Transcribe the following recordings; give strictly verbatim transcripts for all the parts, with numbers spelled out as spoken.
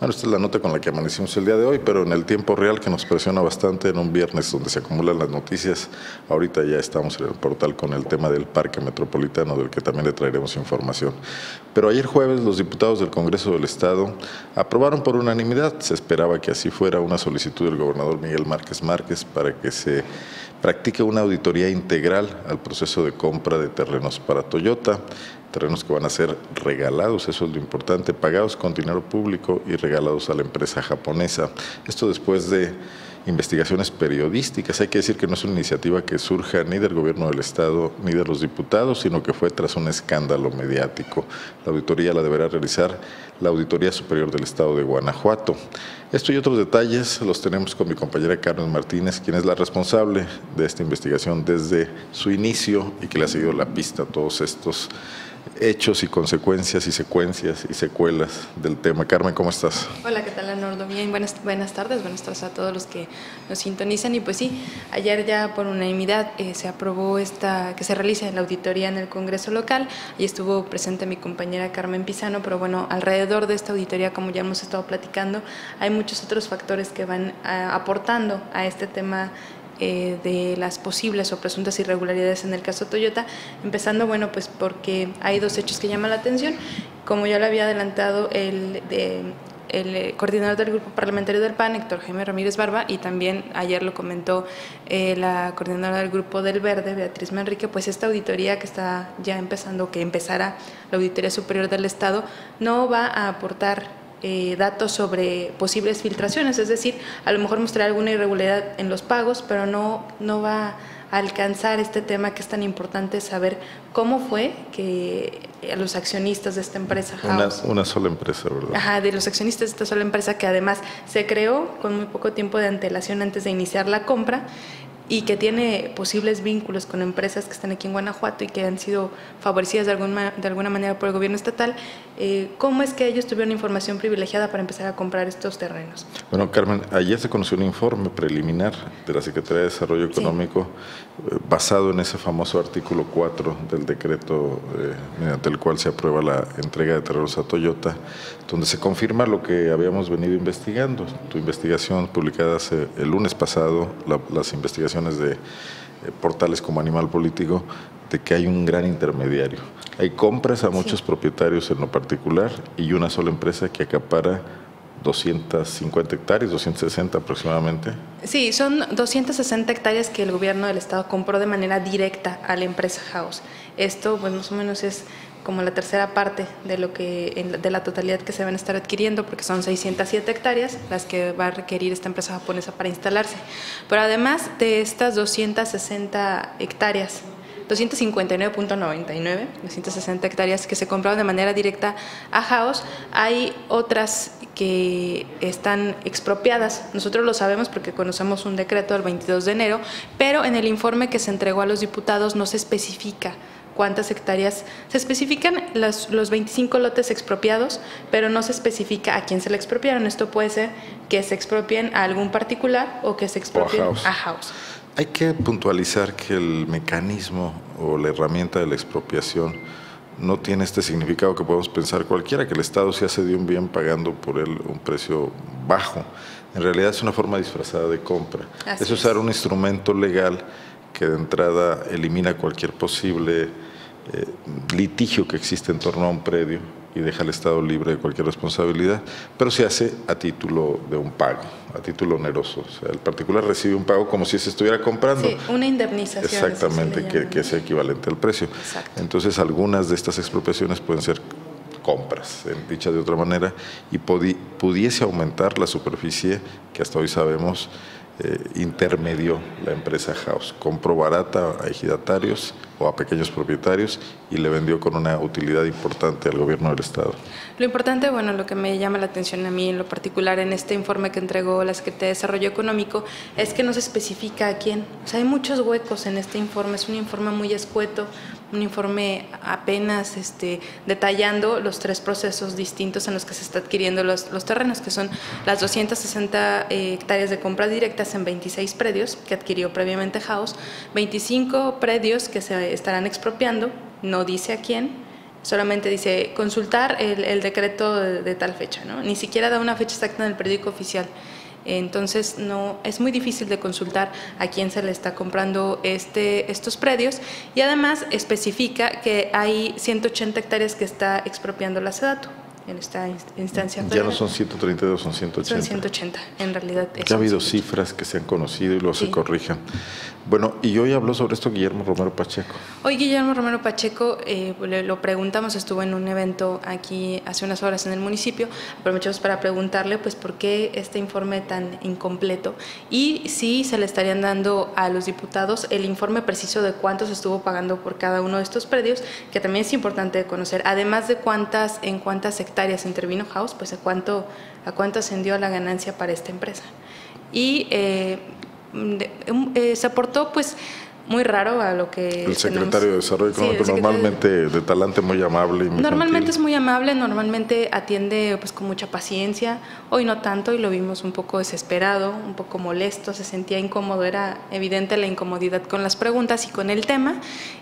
Bueno, esta es la nota con la que amanecimos el día de hoy, pero en el tiempo real que nos presiona bastante en un viernes donde se acumulan las noticias. Ahorita ya estamos en el portal con el tema del Parque Metropolitano, del que también le traeremos información. Pero ayer jueves los diputados del Congreso del Estado aprobaron por unanimidad, se esperaba que así fuera, una solicitud del gobernador Miguel Márquez Márquez para que se practique una auditoría integral al proceso de compra de terrenos para Toyota, terrenos que van a ser regalados, eso es lo importante, pagados con dinero público y regalados a la empresa japonesa. Esto después de investigaciones periodísticas. Hay que decir que no es una iniciativa que surja ni del gobierno del Estado ni de los diputados, sino que fue tras un escándalo mediático. La auditoría la deberá realizar la Auditoría Superior del Estado de Guanajuato. Esto y otros detalles los tenemos con mi compañera Carmen Martínez, quien es la responsable de esta investigación desde su inicio y que le ha seguido la pista a todos estos hechos y consecuencias y secuencias y secuelas del tema. Carmen, ¿cómo estás? Hola, ¿qué tal, Leonardo? Bien, buenas, buenas tardes, buenas tardes a todos los que nos sintonizan. Y pues sí, ayer ya por unanimidad eh, se aprobó esta que se realice la auditoría en el Congreso local y estuvo presente mi compañera Carmen Pizano, pero bueno, alrededor de esta auditoría, como ya hemos estado platicando, hay muchos otros factores que van a, aportando a este tema Eh, de las posibles o presuntas irregularidades en el caso Toyota, empezando, bueno, pues porque hay dos hechos que llaman la atención. Como ya lo había adelantado el, de, el coordinador del grupo parlamentario del P A N, Héctor Jaime Ramírez Barba, y también ayer lo comentó eh, la coordinadora del grupo del Verde, Beatriz Manrique, pues esta auditoría que está ya empezando, que empezará la Auditoría Superior del Estado, no va a aportar Eh, datos sobre posibles filtraciones, es decir, a lo mejor mostrará alguna irregularidad en los pagos, pero no, no va a alcanzar este tema que es tan importante, saber cómo fue que los accionistas de esta empresa House, una, una sola empresa, ¿verdad? Ajá, de los accionistas de esta sola empresa que además se creó con muy poco tiempo de antelación antes de iniciar la compra y que tiene posibles vínculos con empresas que están aquí en Guanajuato y que han sido favorecidas de alguna, de alguna manera por el gobierno estatal. Eh, ¿Cómo es que ellos tuvieron información privilegiada para empezar a comprar estos terrenos? Bueno, Carmen, ayer se conoció un informe preliminar de la Secretaría de Desarrollo Económico, sí, eh, basado en ese famoso artículo cuatro del decreto eh, mediante el cual se aprueba la entrega de terrenos a Toyota, donde se confirma lo que habíamos venido investigando. Tu investigación publicada hace el lunes pasado, la, las investigaciones de eh, portales como Animal Político, de que hay un gran intermediario. Hay compras a muchos sí. propietarios en lo particular y una sola empresa que acapara doscientas cincuenta hectáreas, doscientas sesenta aproximadamente. Sí, son doscientas sesenta hectáreas que el gobierno del estado compró de manera directa a la empresa House. Esto pues más o menos es como la tercera parte de lo que de la totalidad que se van a estar adquiriendo, porque son seiscientas siete hectáreas las que va a requerir esta empresa japonesa para instalarse. Pero además de estas doscientas sesenta hectáreas, doscientas cincuenta y nueve punto noventa y nueve, doscientas sesenta hectáreas que se compraron de manera directa a House, hay otras que están expropiadas. Nosotros lo sabemos porque conocemos un decreto del veintidós de enero, pero en el informe que se entregó a los diputados no se especifica cuántas hectáreas, se especifican los, los veinticinco lotes expropiados, pero no se especifica a quién se le expropiaron. Esto puede ser que se expropien a algún particular o que se expropien a House. A House. Hay que puntualizar que el mecanismo o la herramienta de la expropiación no tiene este significado que podemos pensar cualquiera, que el Estado se hace de un bien pagando por él un precio bajo. En realidad es una forma disfrazada de compra. Así es usar un instrumento legal que de entrada elimina cualquier posible eh, litigio que existe en torno a un predio y deja al Estado libre de cualquier responsabilidad, pero se hace a título de un pago, a título oneroso. O sea, el particular recibe un pago como si se estuviera comprando. Sí, una indemnización. Exactamente, que, que sea equivalente al precio. Exacto. Entonces, algunas de estas expropiaciones pueden ser compras, dicha de otra manera, y pudiese aumentar la superficie que hasta hoy sabemos eh, intermedió la empresa House. Compró barata a ejidatarios o a pequeños propietarios y le vendió con una utilidad importante al gobierno del Estado. Lo importante, bueno, lo que me llama la atención a mí en lo particular en este informe que entregó la Secretaría de Desarrollo Económico es que no se especifica a quién. O sea, hay muchos huecos en este informe, es un informe muy escueto, un informe apenas este, detallando los tres procesos distintos en los que se está adquiriendo los, los terrenos, que son las doscientas sesenta eh, hectáreas de compras directas en veintiséis predios que adquirió previamente House, veinticinco predios que se estarán expropiando, no dice a quién, solamente dice consultar el, el decreto de, de tal fecha, ¿no? Ni siquiera da una fecha exacta en el periódico oficial. Entonces no, es muy difícil de consultar a quién se le está comprando este, estos predios, y además especifica que hay ciento ochenta hectáreas que está expropiando la SEDATU en esta instancia. Ya no son ciento treinta y dos, son ciento ochenta. Son ciento ochenta, en realidad. Ya ha habido cifras que se han conocido y luego sí se corrijan. Bueno, y hoy habló sobre esto Guillermo Romero Pacheco. Hoy Guillermo Romero Pacheco, eh, le, lo preguntamos, estuvo en un evento aquí hace unas horas en el municipio, aprovechamos para preguntarle pues por qué este informe tan incompleto y si se le estarían dando a los diputados el informe preciso de cuánto se estuvo pagando por cada uno de estos predios, que también es importante conocer, además de cuántas, en cuántas hectáreas intervino House, pues a cuánto, a cuánto ascendió la ganancia para esta empresa. Y eh, de, eh, se aportó pues muy raro a lo que el secretario tenemos. de Desarrollo Económico, sí, normalmente de talante muy amable y muy normalmente gentil. Es muy amable, normalmente atiende pues con mucha paciencia, hoy no tanto y lo vimos un poco desesperado, un poco molesto, se sentía incómodo, era evidente la incomodidad con las preguntas y con el tema,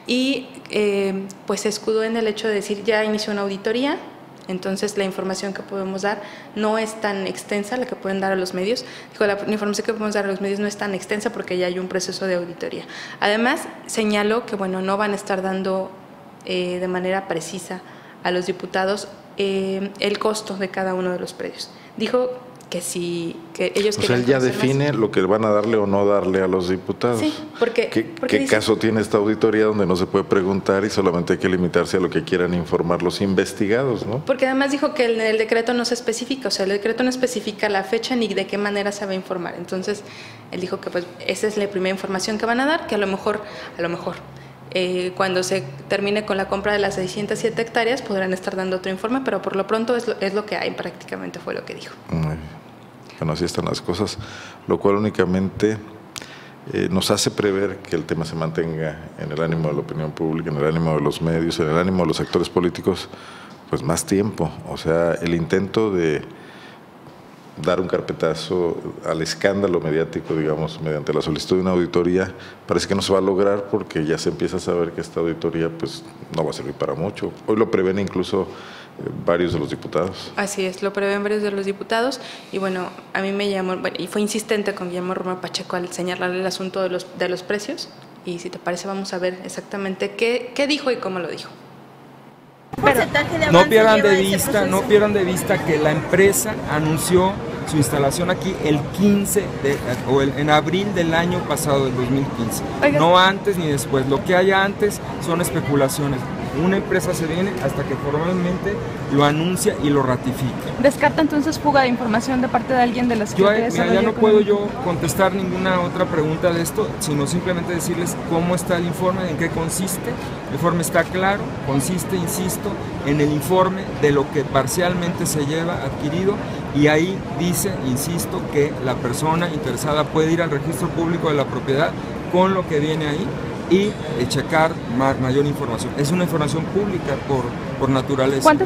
y eh, pues se escudó en el hecho de decir ya inició una auditoría. Entonces la información que podemos dar no es tan extensa, la que pueden dar a los medios. Dijo, la información que podemos dar a los medios no es tan extensa porque ya hay un proceso de auditoría. Además, señaló que bueno, no van a estar dando eh, de manera precisa a los diputados eh, el costo de cada uno de los predios. Dijo que si que ellos o sea, él ya define más lo que van a darle o no darle a los diputados. Sí, porque, ¿Qué, porque ¿qué dice, caso tiene esta auditoría donde no se puede preguntar y solamente hay que limitarse a lo que quieran informar los investigados, ¿no? Porque además dijo que en el decreto no se especifica, o sea, el decreto no especifica la fecha ni de qué manera se va a informar. Entonces, él dijo que pues esa es la primera información que van a dar, que a lo mejor, a lo mejor, Eh, cuando se termine con la compra de las seiscientas siete hectáreas podrán estar dando otro informe, pero por lo pronto es lo, es lo que hay, prácticamente fue lo que dijo. Muy bien. Bueno, así están las cosas, lo cual únicamente eh, nos hace prever que el tema se mantenga en el ánimo de la opinión pública, en el ánimo de los medios, en el ánimo de los actores políticos, pues más tiempo. O sea, el intento de dar un carpetazo al escándalo mediático, digamos, mediante la solicitud de una auditoría, parece que no se va a lograr porque ya se empieza a saber que esta auditoría pues no va a servir para mucho. Hoy lo prevén incluso eh, varios de los diputados. Así es, lo prevén varios de los diputados y bueno, a mí me llamó, bueno, y fue insistente con Guillermo Romero Pacheco al señalar el asunto de los, de los precios, y si te parece vamos a ver exactamente qué, qué dijo y cómo lo dijo. Pero no pierdan de vista, no pierdan de vista que la empresa anunció su instalación aquí el quince de, o el, en abril del año pasado, del dos mil quince. Oiga. No antes ni después. Lo que haya antes son especulaciones. Una empresa se viene hasta que formalmente lo anuncia y lo ratifica. ¿Descarta entonces fuga de información de parte de alguien de la Secretaría de Desarrollo? Ya no puedo yo contestar ninguna otra pregunta de esto, sino simplemente decirles cómo está el informe, en qué consiste. El informe está claro, consiste, insisto, en el informe de lo que parcialmente se lleva adquirido, y ahí dice, insisto, que la persona interesada puede ir al registro público de la propiedad con lo que viene ahí y checar ma mayor información. Es una información pública por, por naturaleza. ¿Cuántos?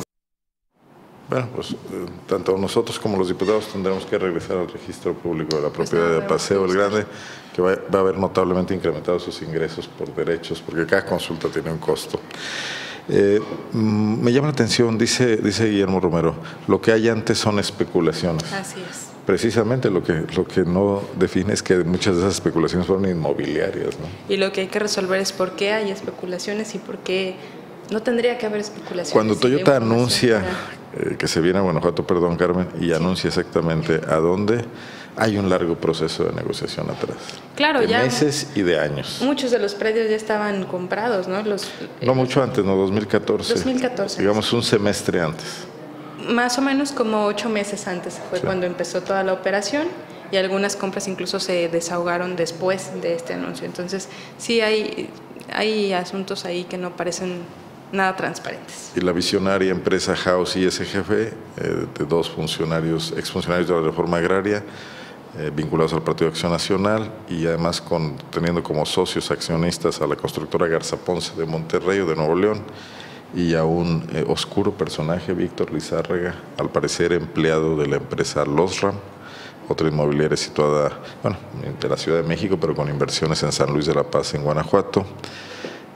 Bueno, pues eh, tanto nosotros como los diputados tendremos que regresar al registro público de la propiedad de Paseo el Grande, que va, va a haber notablemente incrementado sus ingresos por derechos, porque cada consulta tiene un costo. Eh, me llama la atención, dice, dice Guillermo Romero, lo que hay antes son especulaciones. Así es. Precisamente lo que, lo que no define es que muchas de esas especulaciones fueron inmobiliarias, ¿no? Y lo que hay que resolver es por qué hay especulaciones y por qué no tendría que haber especulaciones. Cuando Toyota anuncia eh, que se viene a Guanajuato, perdón Carmen, y sí. anuncia exactamente a dónde, hay un largo proceso de negociación atrás. Claro, de ya. meses y de años. Muchos de los predios ya estaban comprados, ¿no? Los, no eh, mucho antes, no, dos mil catorce. dos mil catorce. Digamos un semestre antes. Más o menos como ocho meses antes fue sí. cuando empezó toda la operación, y algunas compras incluso se desahogaron después de este anuncio. Entonces, sí hay, hay asuntos ahí que no parecen nada transparentes. Y la visionaria empresa House I S G F, eh, de dos funcionarios, exfuncionarios de la reforma agraria, eh, vinculados al Partido Acción Nacional, y además con, teniendo como socios accionistas a la constructora Garza Ponce de Monterrey o de Nuevo León, y a un eh, oscuro personaje, Víctor Lizárraga, al parecer empleado de la empresa Losram, otra inmobiliaria situada, bueno, de la Ciudad de México, pero con inversiones en San Luis de la Paz, en Guanajuato.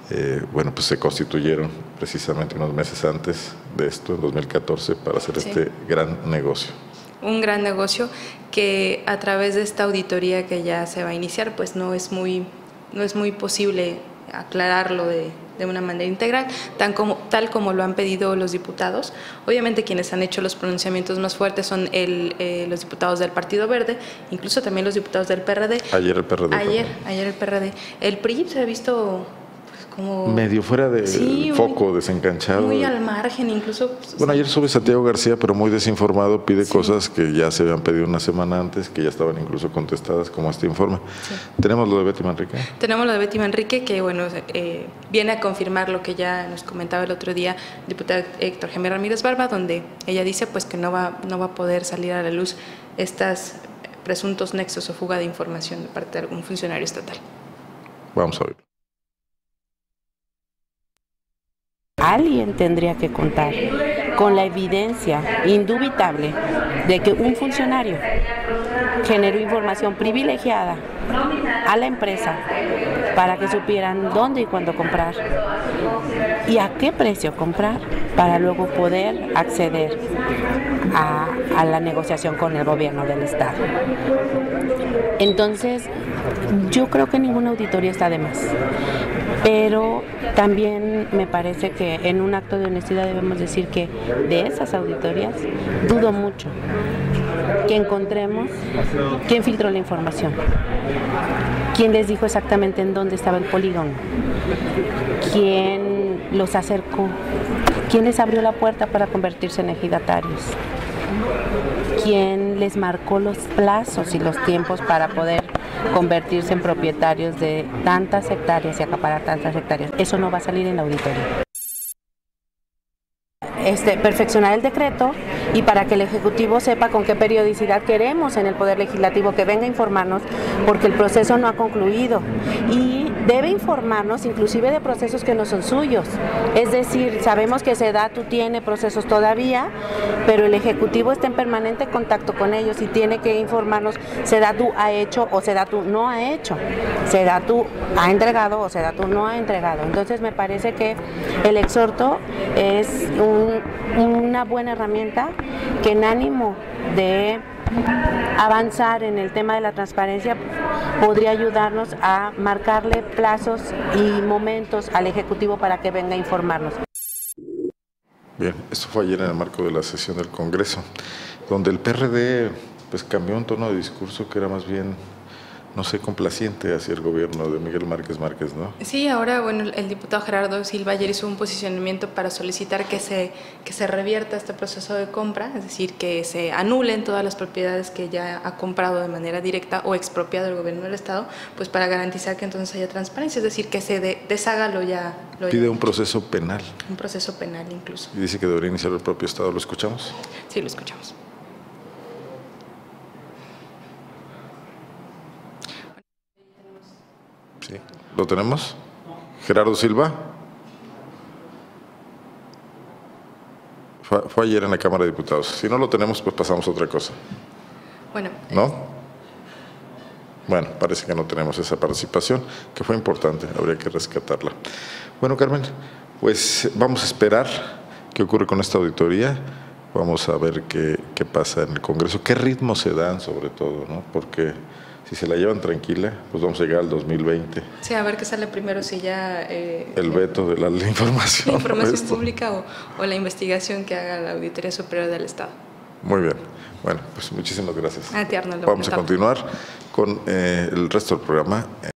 eh, bueno, pues se constituyeron precisamente unos meses antes de esto, en dos mil catorce, para hacer sí. este gran negocio. Un gran negocio que a través de esta auditoría que ya se va a iniciar, pues no es muy, no es muy posible aclararlo de, de una manera integral, tan como, tal como lo han pedido los diputados. Obviamente quienes han hecho los pronunciamientos más fuertes son el, eh, los diputados del Partido Verde, incluso también los diputados del P R D. Ayer el P R D. Ayer, ayer el P R D. El P R I se ha visto como medio fuera de sí, foco, muy, desencanchado. Muy al margen, incluso. Bueno, ayer sube Santiago García, pero muy desinformado, pide sí. cosas que ya se habían pedido una semana antes, que ya estaban incluso contestadas, como este informe. Sí. ¿Tenemos lo de Betty Manrique? Tenemos lo de Betty Manrique, que bueno, eh, viene a confirmar lo que ya nos comentaba el otro día el diputado Héctor Jaime Ramírez Barba, donde ella dice pues que no va, no va a poder salir a la luz estas presuntos nexos o fuga de información de parte de algún funcionario estatal. Vamos a ver. Alguien tendría que contar con la evidencia indubitable de que un funcionario generó información privilegiada a la empresa para que supieran dónde y cuándo comprar y a qué precio comprar para luego poder acceder a, a la negociación con el gobierno del estado. Entonces, yo creo que ninguna auditoría está de más. Pero también me parece que en un acto de honestidad debemos decir que de esas auditorías dudo mucho que encontremos quién filtró la información, quién les dijo exactamente en dónde estaba el polígono, quién los acercó, quién les abrió la puerta para convertirse en ejidatarios, quién les marcó los plazos y los tiempos para poder convertirse en propietarios de tantas hectáreas y acaparar tantas hectáreas. Eso no va a salir en la auditoría. Este, perfeccionar el decreto y para que el Ejecutivo sepa con qué periodicidad queremos en el Poder Legislativo que venga a informarnos, porque el proceso no ha concluido y debe informarnos inclusive de procesos que no son suyos. Es decir, sabemos que SEDATU tiene procesos todavía, pero el Ejecutivo está en permanente contacto con ellos y tiene que informarnos SEDATU ha hecho o SEDATU no ha hecho, SEDATU ha entregado o SEDATU no ha entregado. Entonces me parece que el exhorto es un una buena herramienta que en ánimo de avanzar en el tema de la transparencia podría ayudarnos a marcarle plazos y momentos al Ejecutivo para que venga a informarnos. Bien, esto fue ayer en el marco de la sesión del Congreso, donde el P R D pues cambió un tono de discurso que era más bien, no sé, complaciente hacia el gobierno de Miguel Márquez Márquez, ¿no? Sí, ahora, bueno, el diputado Gerardo Silva ayer hizo un posicionamiento para solicitar que se, que se revierta este proceso de compra, es decir, que se anulen todas las propiedades que ya ha comprado de manera directa o expropiado el gobierno del Estado, pues para garantizar que entonces haya transparencia, es decir, que se de, deshaga lo ya... Lo Pide ya un proceso penal. Un proceso penal incluso. Y dice que debería iniciar el propio Estado, ¿lo escuchamos? Sí, lo escuchamos. Sí. ¿Lo tenemos? Gerardo Silva. Fue, fue ayer en la Cámara de Diputados. Si no lo tenemos, pues pasamos a otra cosa. Bueno. ¿No? Bueno, parece que no tenemos esa participación, que fue importante, habría que rescatarla. Bueno, Carmen, pues vamos a esperar qué ocurre con esta auditoría. Vamos a ver qué, qué pasa en el Congreso, qué ritmo se dan sobre todo, ¿no? Porque si se la llevan tranquila, pues vamos a llegar al dos mil veinte. Sí, a ver qué sale primero, si ya... Eh, el veto de la, la información. La información pública o, o la investigación que haga la Auditoría Superior del Estado. Muy bien. Bueno, pues muchísimas gracias. A ti, Arnoldo. Vamos a continuar con eh, el resto del programa.